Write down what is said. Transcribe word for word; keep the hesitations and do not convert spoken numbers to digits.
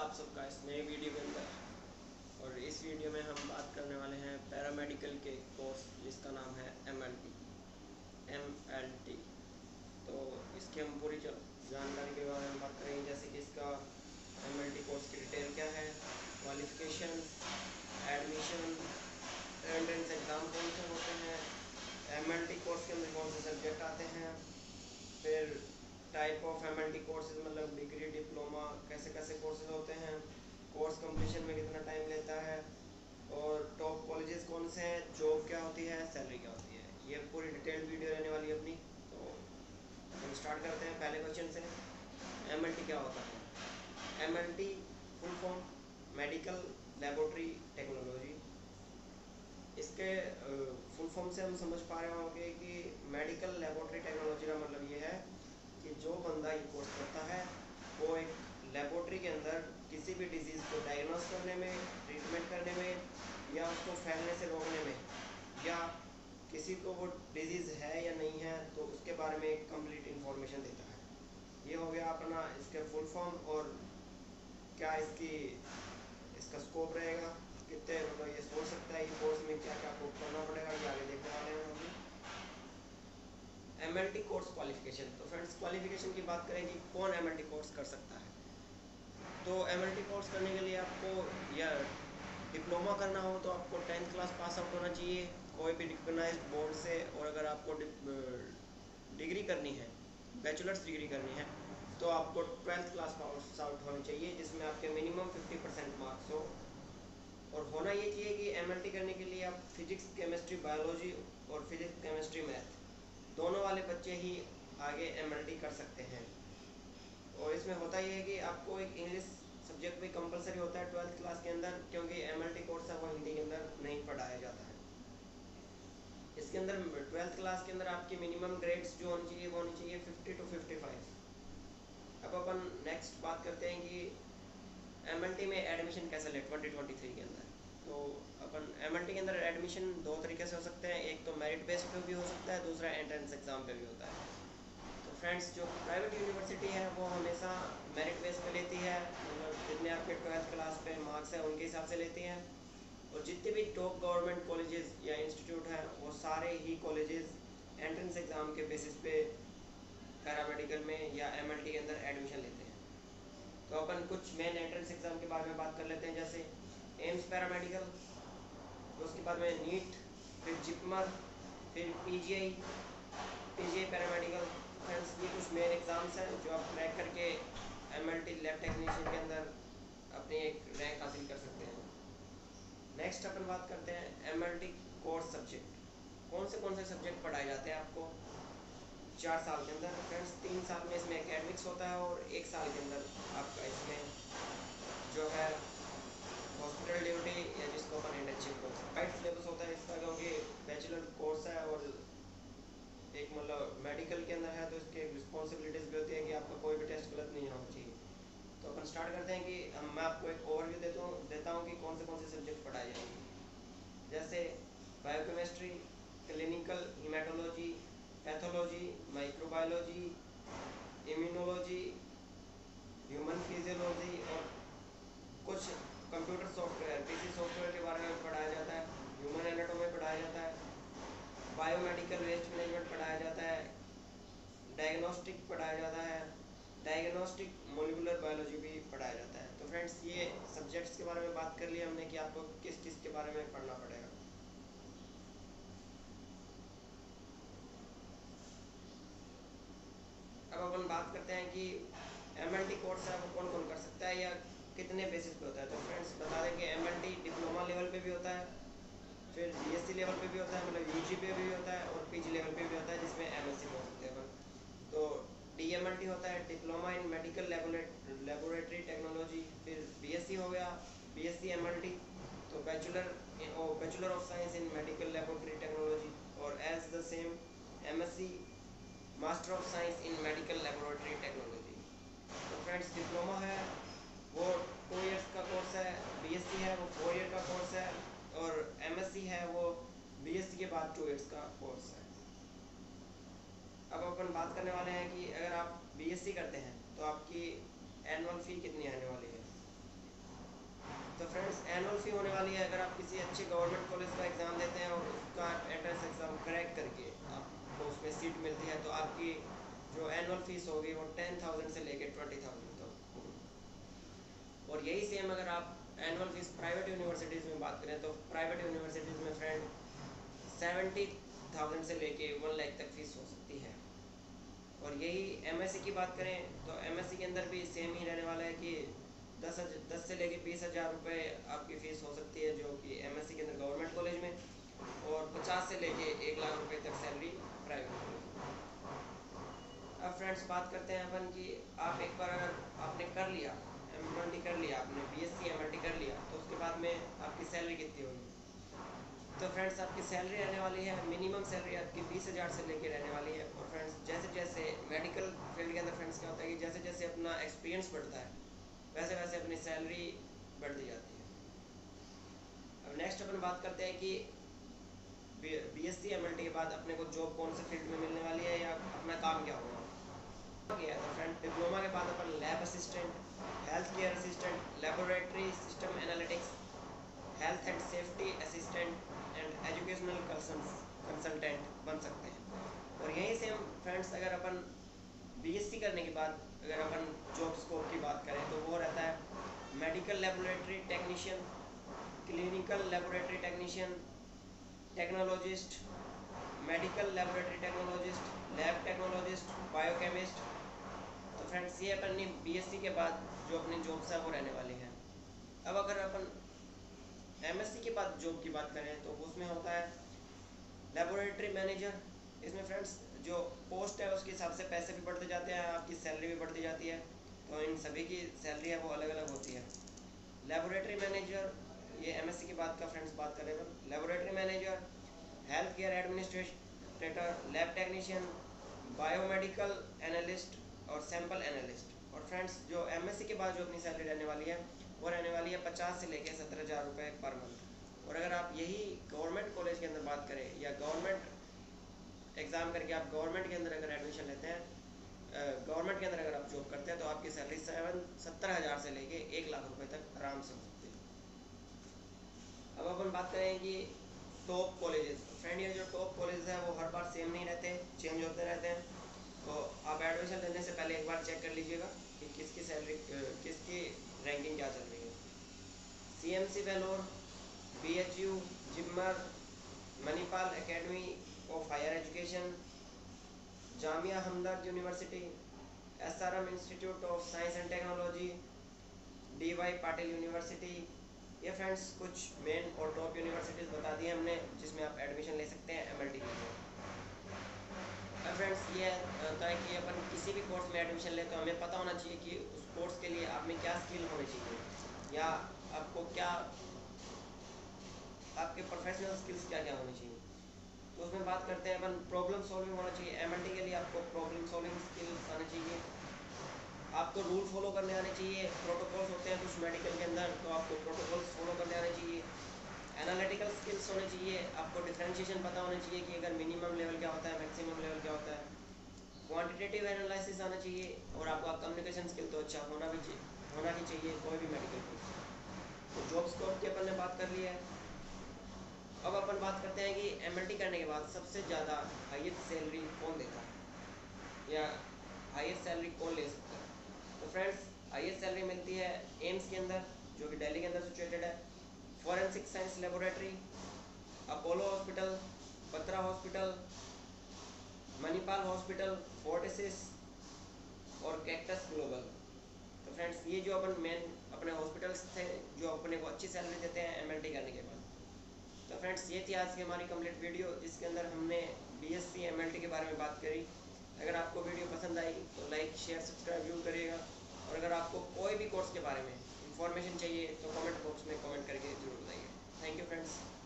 आप सबका इस नए वीडियो के अंदर। और इस वीडियो में हम बात करने वाले हैं पैरामेडिकल के कोर्स जिसका नाम है M L T M L T. तो इसकी हम पूरी जानकारी के बारे में बात करेंगे, जैसे कि इसका एम एल टी कोर्स की डिटेल क्या है, क्वालिफिकेशन, एडमिशन, एंट्रेंस एग्ज़ाम कौन से होते हैं, एम एल टी कोर्स के अंदर कौन से सब्जेक्ट आते हैं, फिर type of M L T courses मतलब डिग्री, डिप्लोमा, कैसे कैसे कोर्सेज होते हैं, कोर्स कंप्लीशन में कितना टाइम लेता है, और टॉप कॉलेजेस कौन से हैं, जॉब क्या होती है, सैलरी क्या होती है। ये पूरी डिटेल्ड वीडियो रहने वाली है अपनी। तो हम स्टार्ट करते हैं पहले क्वेश्चन से। एम एल टी क्या होता है? M L T full form medical laboratory technology. इसके फुल फॉर्म से हम समझ पा रहे होंगे कि मेडिकल लेबोरेटरी टेक्नोलॉजी का मतलब ये है कि जो बंदा ये कोर्स करता है वो एक लेबोरेटरी के अंदर किसी भी डिजीज़ को डायग्नोस करने में, ट्रीटमेंट करने में, या उसको फैलने से रोकने में, या किसी को वो डिजीज़ है या नहीं है तो उसके बारे में एक कंप्लीट इन्फॉर्मेशन देता है। ये हो गया अपना इसके फुल फॉर्म। और क्या इसकी इसका स्कोप रहेगा, कितने मतलब ये सोच सकता है ये कोर्स में क्या क्या आपको करना पड़ेगा, ये आगे देखने वाले हैं हम। M L T course qualification. तो फ्रेंड्स, क्वालिफिकेशन की बात करें कि कौन एम एल टी कोर्स कर सकता है, तो एम एल टी कोर्स करने के लिए आपको या डिप्लोमा करना हो तो आपको टेंथ क्लास पास आउट होना चाहिए कोई भी रिकॉग्नाइज्ड बोर्ड से। और अगर आपको डिग्री करनी है, बैचलर्स डिग्री करनी है, तो आपको ट्वेल्थ क्लास पास आउट होनी चाहिए जिसमें आपके मिनिमम फिफ्टी परसेंट मार्क्स हो। और होना ये चाहिए कि एम एल टी करने के लिए आप फिजिक्स, केमिस्ट्री, बायोलॉजी और फिजिक्स, केमिस्ट्री, मैथ दोनों वाले बच्चे ही आगे एम एल टी कर सकते हैं। और इसमें होता ये है कि आपको एक इंग्लिश सब्जेक्ट भी कंपलसरी होता है ट्वेल्थ क्लास के अंदर, क्योंकि एम एल टी कोर्स है वो हिंदी के अंदर नहीं पढ़ाया जाता है। इसके अंदर ट्वेल्थ क्लास के अंदर आपकी मिनिमम ग्रेड्स जो होनी चाहिए वो होनी चाहिए फिफ्टी टू फिफ्टी फाइव। अब अपन नेक्स्ट बात करते हैं कि एम एल टी में एडमिशन कैसे ले ट्वेंटी ट्वेंटी थ्री के अंदर। तो अपन एम एल टी के अंदर एडमिशन दो तरीके से हो सकते हैं, एक तो मेरिट बेस्ड पे भी हो सकता है, दूसरा एंट्रेंस एग्जाम पे भी होता है। तो फ्रेंड्स, जो प्राइवेट यूनिवर्सिटी है वो हमेशा मेरिट बेस पे लेती है, मतलब जितने आपके ट्वेल्थ क्लास पे मार्क्स हैं उनके हिसाब से लेती हैं। और जितने भी टॉप गवर्नमेंट कॉलेजेस या इंस्टीट्यूट हैं वो सारे ही कॉलेजेस एंट्रेंस एग्ज़ाम के बेसिस पे पैरामेडिकल में या एम एल टी के अंदर एडमिशन लेते हैं। तो अपन कुछ मेन एंट्रेंस एग्ज़ाम के बारे में बात कर लेते हैं, जैसे एम्स पैरामेडिकल, तो उसके बाद में नीट, फिर जिपमर, फिर P G I P G I paramedical. Friends, ये कुछ मेन एग्ज़ाम्स हैं जो आप क्रैक करके M L T lab technician के अंदर अपनी एक रैंक हासिल कर सकते हैं। नेक्स्ट अपन बात करते हैं M L T course subject. कौन से कौन से सब्जेक्ट पढ़ाए जाते हैं आपको चार साल के अंदर। फ्रेंड्स, तीन साल में इसमें एकेडमिक्स होता है और एक साल के अंदर आपका इसमें जो है हॉस्पिटल ड्यूटी या जिसको अपन इंटर्नशिप बोलते हैं। वाइड सिलेबस होता है इसका, क्योंकि बैचलर कोर्स है और एक मतलब मेडिकल के अंदर है तो इसके रिस्पॉन्सिबिलिटीज़ भी होती है कि आपका कोई भी टेस्ट गलत नहीं होना चाहिए। तो अपन स्टार्ट करते हैं कि हम मैं आपको एक ओवरव्यू देता हूँ देता हूँ कि कौन से कौन से सब्जेक्ट पढ़ाए जाएंगे, जैसे biochemistry, clinical haematology, pathology, microbiology, immunology, human physiology, और कुछ कंप्यूटर सॉफ्टवेयर, पीसी सॉफ्टवेयर के बारे में पढ़ाया जाता है, ह्यूमन एनाटॉमी पढ़ाया जाता है, बायोमेडिकल वेस्ट मैनेजमेंट पढ़ाया जाता है, डायग्नोस्टिक पढ़ाया जाता है, डायग्नोस्टिक मोलिकुलर बायोलॉजी भी पढ़ाया जाता है। तो फ्रेंड्स, ये सब्जेक्ट्स के बारे में बात कर ली हमने कि आपको किस किस के बारे में पढ़ना पड़ेगा। अब अपन बात करते हैं कि एम एल टी कोर्स है वो कौन कौन कर सकता है या कितने बेसिस पे होता है। तो फ्रेंड्स, बता दें कि M L T diploma level पे भी होता है, फिर बी एस सी लेवल पे भी होता है, मतलब यू जी पे भी होता है, और पी जी लेवल पे भी होता है जिसमें एम एस सी बोल सकते हैं अपन। तो डी एम एल टी होता है diploma in medical laboratory technology. फिर बी एस सी हो गया B S C M L T, तो bachelor bachelor of science in medical laboratory technology. और as the same M S C master of science in medical laboratory technology. तो friends, diploma है वो two years का course है, B S C है वो four year का course है, और एम एस सी है वो बी एस सी के बाद टू इयर्स का कोर्स है। अब अपन बात करने वाले हैं कि अगर आप बी एस सी करते हैं तो आपकी एनुअल फ़ी कितनी आने वाली है। वाली है। अगर आप किसी अच्छे गवर्नमेंट कॉलेज का एग्ज़ाम देते हैं और उसका एंट्रेंस एग्ज़ाम क्रैक करके आपको उसमें सीट मिलती है तो आपकी जो एनुअल फीस होगी वो टेन थाउजेंड से लेके ट्वेंटी थाउजेंड तक। और यही सेम अगर आप एनुअल फीस प्राइवेट यूनिवर्सिटीज़ में बात करें तो प्राइवेट यूनिवर्सिटीज़ में फ्रेंड सेवेंटी थाउजेंड से लेके वन लाख तक फीस हो सकती है। और यही एमएससी की बात करें तो एमएससी के अंदर भी सेम ही रहने वाला है कि दस दस से लेके बीस हज़ार रुपये आपकी फ़ीस हो सकती है जो कि एमएससी के अंदर गवर्नमेंट कॉलेज में, और पचास से लेके एक लाख रुपए तक सैलरी प्राइवेट कॉलेज में। अब फ्रेंड्स बात करते हैं अपन कि आप एक बार अगर आपने कर लिया एमएलटी कर लिया, आपने बीएससी एमएलटी कर लिया, तो उसके बाद में आपकी सैलरी कितनी होगी? तो फ्रेंड्स आपकी सैलरी रहने वाली है, मिनिमम सैलरी आपकी बीस हज़ार से लेके रहने वाली है। और फ्रेंड्स जैसे जैसे मेडिकल फील्ड के अंदर फ्रेंड्स क्या होता है कि जैसे जैसे अपना एक्सपीरियंस बढ़ता है वैसे वैसे अपनी सैलरी बढ़ती जाती है। अब नेक्स्ट अपन बात करते हैं कि बीएससी एमएलटी के बाद अपने को जॉब कौन से फील्ड में मिलने वाली है या अपना काम क्या होगा। गया तो फ्रेंड डिप्लोमा के बाद अपन lab assistant, health care assistant, laboratory system analytics, health and safety assistant and educational consultant बन सकते हैं। और यही सेम फ्रेंड्स अगर अपन बीएससी करने के बाद अगर अपन जॉब स्कोप की बात करें तो वो रहता है medical laboratory technician, clinical laboratory technician, technologist, medical laboratory technologist, lab technologist, biochemist. तो फ्रेंड्स ये अपन बीएससी के बाद जो अपनी जॉब्स है वो रहने वाली हैं। अब अगर अपन एमएससी के बाद जॉब की बात करें तो उसमें होता है लेबोरेटरी मैनेजर। इसमें फ्रेंड्स जो पोस्ट है उसके हिसाब से पैसे भी बढ़ते जाते हैं, आपकी सैलरी भी बढ़ती जाती है, तो इन सभी की सैलरी है वो अलग अलग होती है। लेबोरेटरी मैनेजर ये एमएससी के बाद का फ्रेंड्स बात करें अपन। Laboratory manager, health care administrator, lab technician, biomedical analyst और सैंपल एनालिस्ट। और फ्रेंड्स जो एमएससी के बाद जो अपनी सैलरी रहने वाली है वो रहने वाली है पचास से लेकर सत्तर हज़ार रुपये पर मंथ। और अगर आप यही गवर्नमेंट कॉलेज के अंदर बात करें या गवर्नमेंट एग्ज़ाम करके आप गवर्नमेंट के अंदर अगर एडमिशन लेते हैं, गवर्नमेंट के अंदर अगर आप जॉब करते हैं तो आपकी सैलरी सेवन सत्तर हज़ार से लेके एक लाख रुपए तक आराम से हो सकती है। अब अपन बात करें कि टॉप कॉलेजेस। फ्रेंड ये जो टॉप कॉलेजेस हैं वो हर बार सेम नहीं रहते, चेंज होते रहते हैं, तो आप एडमिशन लेने से पहले एक बार चेक कर लीजिएगा कि किसकी सैलरी किसकी रैंकिंग क्या चल रही है। CMC Vellore, BHU, JIPMER, Manipal academy of higher education, Jamia Hamdard university, SRM institute of science and technology, DY Patil university. ये फ्रेंड्स कुछ मेन और टॉप यूनिवर्सिटीज़ बता दी हैं हमने जिसमें आप एडमिशन ले सकते हैं एमएलटी के लिए। अब फ्रेंड्स ये होता है कि अपन किसी भी कोर्स में एडमिशन ले तो हमें पता होना चाहिए कि उस कोर्स के लिए आप में क्या स्किल होनी चाहिए या आपको क्या आपके प्रोफेशनल स्किल्स क्या क्या होनी चाहिए। तो उसमें बात करते हैं अपन प्रॉब्लम सॉल्विंग होना चाहिए। एमएलटी के लिए आपको प्रॉब्लम सॉल्विंग स्किल्स आने चाहिए, आपको रूल फॉलो करने आने चाहिए। प्रोटोकॉल्स होते हैं कुछ मेडिकल के अंदर तो आपको प्रोटोकॉल्स फॉलो करने आने चाहिए। एनालिटिकल स्किल्स होने चाहिए, आपको डिफरेंशिएशन पता होना चाहिए कि अगर मिनिमम लेवल क्या होता है, मैक्सिमम लेवल क्या होता है। क्वांटिटेटिव एनालिसिस आना चाहिए और आपका कम्युनिकेशन स्किल तो अच्छा होना भी चाहिए होना ही चाहिए कोई भी मेडिकल कोर्स। तो जॉब स्कोप की अपन ने बात कर ली है। अब अपन बात करते हैं कि एमएलटी करने के बाद सबसे ज़्यादा हाईएस्ट सैलरी कौन देता है या हाईएस्ट सैलरी कौन ले सकता है। तो फ्रेंड्स हाईएस्ट सैलरी मिलती है एम्स के अंदर जो कि दिल्ली के अंदर सिचुएटेड है, forensic science laboratory, Apollo hospital, Batra hospital, Manipal hospital, फोर्टिसिस और कैक्टस ग्लोबल। तो फ्रेंड्स ये जो अपन मेन अपने हॉस्पिटल्स थे जो अपने को अच्छी सैलरी देते हैं एमएलटी करने के बाद। तो फ्रेंड्स ये थी आज की हमारी कंप्लीट वीडियो जिसके अंदर हमने बीएससी एमएलटी के बारे में बात करी। अगर आपको वीडियो पसंद आई तो लाइक शेयर सब्सक्राइब जरूर करिएगा, और अगर आपको कोई भी कोर्स के बारे में इंफॉर्मेशन चाहिए तो कमेंट बॉक्स में कमेंट करके जरूर बताइए। Thank you friends.